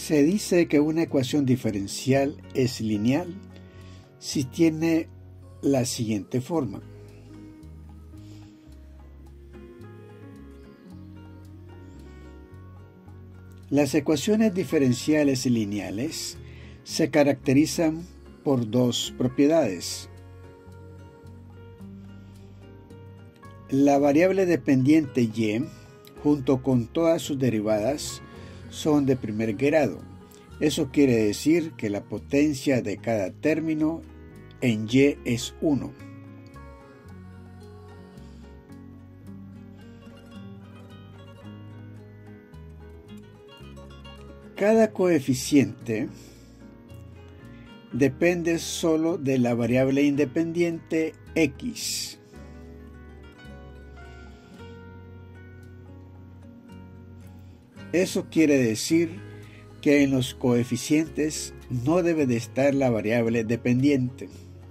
Se dice que una ecuación diferencial es lineal si tiene la siguiente forma. Las ecuaciones diferenciales lineales se caracterizan por dos propiedades. La variable dependiente y, junto con todas sus derivadas, son de primer grado. Eso quiere decir que la potencia de cada término en y es 1. Cada coeficiente depende solo de la variable independiente x. Eso quiere decir que en los coeficientes no debe de estar la variable dependiente.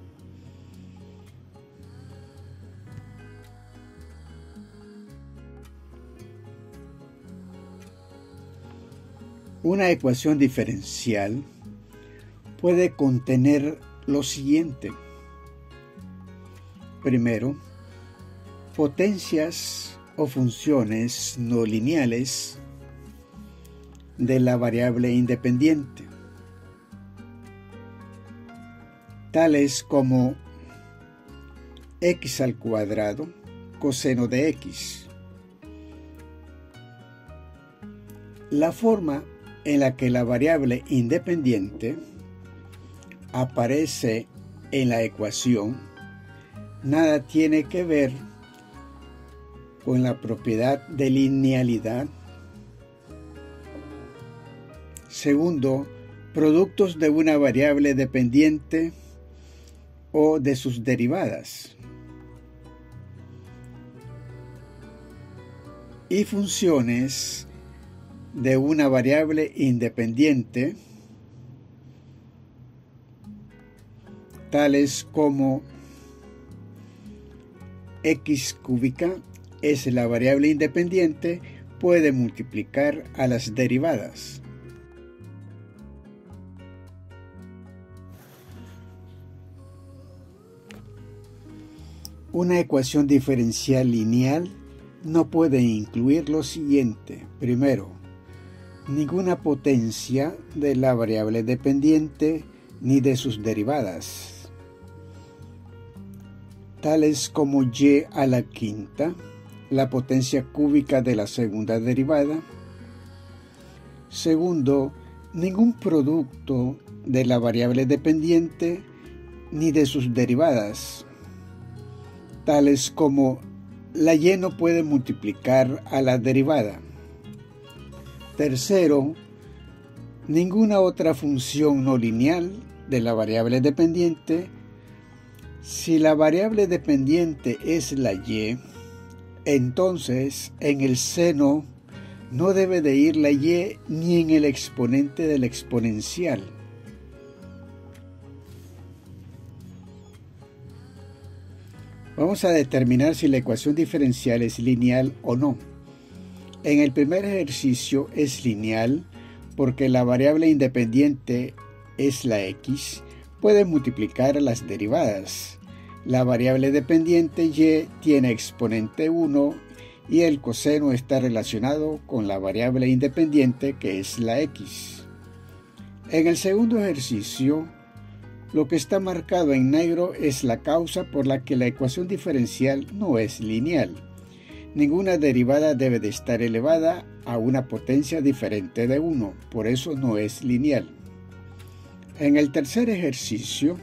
Una ecuación diferencial puede contener lo siguiente. Primero, potencias o funciones no lineales de la variable independiente, tales como x al cuadrado coseno de x. La forma en la que la variable independiente aparece en la ecuación nada tiene que ver con la propiedad de linealidad. Segundo, productos de una variable dependiente o de sus derivadas. Y funciones de una variable independiente, tales como x cúbica es la variable independiente, puede multiplicar a las derivadas. Una ecuación diferencial lineal no puede incluir lo siguiente. Primero, ninguna potencia de la variable dependiente ni de sus derivadas, tales como y a la quinta, la potencia cúbica de la segunda derivada. Segundo, ningún producto de la variable dependiente ni de sus derivadas, tales como la y no puede multiplicar a la derivada. Tercero, ninguna otra función no lineal de la variable dependiente. Si la variable dependiente es la y, entonces en el seno no debe de ir la y ni en el exponente del exponencial. Vamos a determinar si la ecuación diferencial es lineal o no. En el primer ejercicio es lineal porque la variable independiente es la x, puede multiplicar las derivadas. La variable dependiente y tiene exponente 1 y el coseno está relacionado con la variable independiente que es la x. En el segundo ejercicio, lo que está marcado en negro es la causa por la que la ecuación diferencial no es lineal. Ninguna derivada debe de estar elevada a una potencia diferente de 1, por eso no es lineal. En el tercer ejercicio,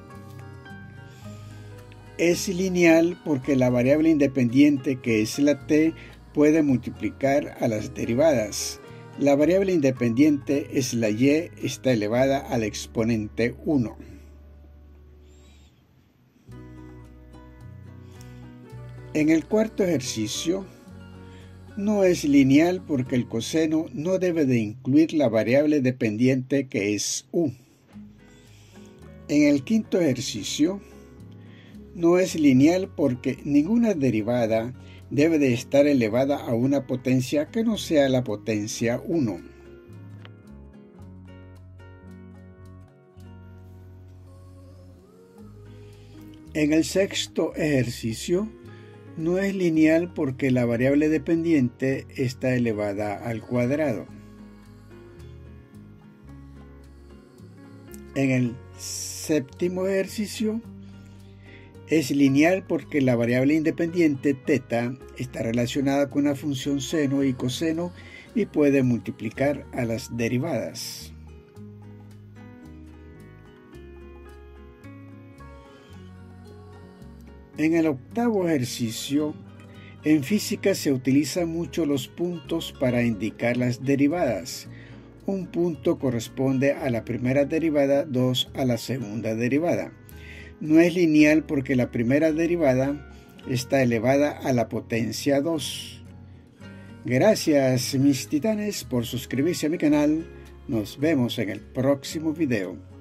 es lineal porque la variable independiente que es la t puede multiplicar a las derivadas. La variable independiente es la y, está elevada al exponente 1. En el cuarto ejercicio, no es lineal porque el coseno no debe de incluir la variable dependiente que es u. En el quinto ejercicio, no es lineal porque ninguna derivada debe de estar elevada a una potencia que no sea la potencia 1. En el sexto ejercicio, no es lineal porque la variable dependiente está elevada al cuadrado. En el séptimo ejercicio, es lineal porque la variable independiente θ está relacionada con una función seno y coseno y puede multiplicar a las derivadas. En el octavo ejercicio, en física se utilizan mucho los puntos para indicar las derivadas. Un punto corresponde a la primera derivada, 2 a la segunda derivada. No es lineal porque la primera derivada está elevada a la potencia 2. Gracias mis titanes por suscribirse a mi canal. Nos vemos en el próximo video.